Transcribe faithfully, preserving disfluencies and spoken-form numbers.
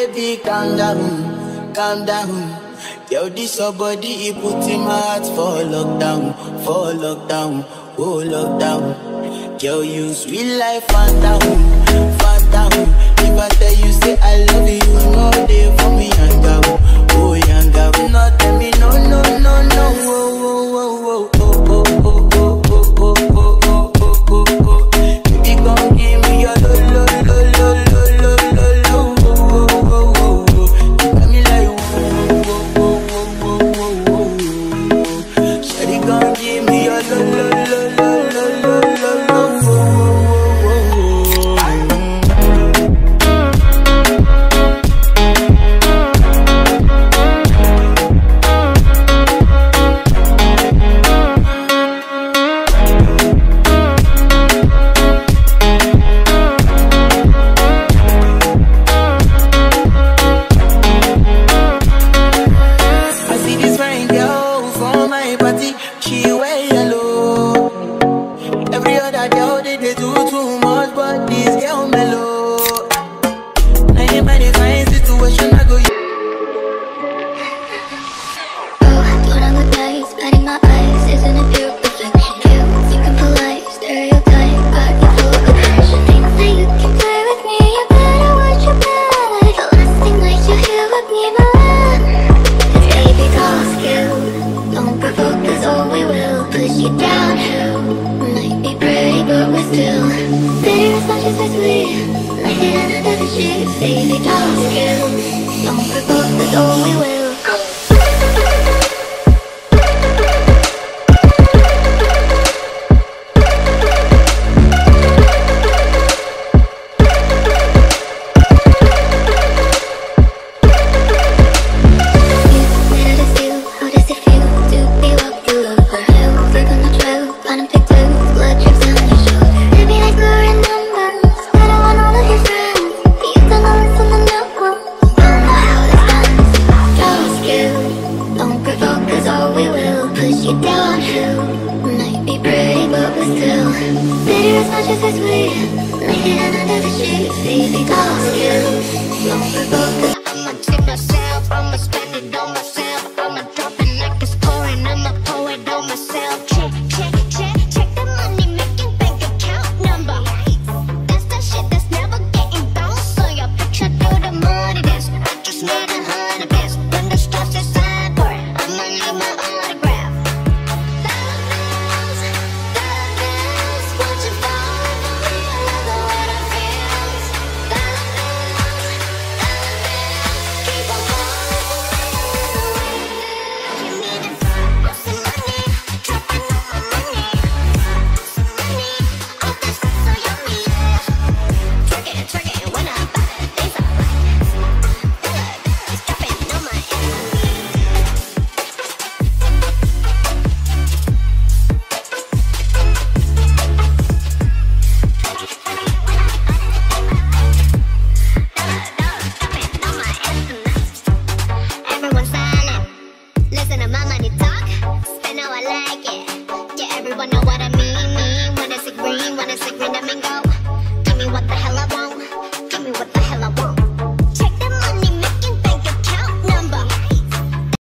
Baby, calm down, calm down. Yo, this your body, it put in my heart for lockdown, for lockdown, oh lockdown. Yo, you sweet life, phantom, phantom. If I tell you, say I love you, no day for me, yanga, oh yanga. No tell me, no, no, no, no, oh, oh, oh, oh, oh, oh, oh, oh, oh, oh, oh, oh, oh. Baby, gon' give me your lo, lo, lo, lo, lo, lo, lo, lo, oh, oh, oh, oh. You got me like, oh, oh, oh, oh, oh, oh, oh. Shawty gon' give me your lo, lo, lo, lo, lo, lo, lo, lo, oh, oh, oh, oh. Listen to my money talk, spend how I like it. Yeah, everyone know what I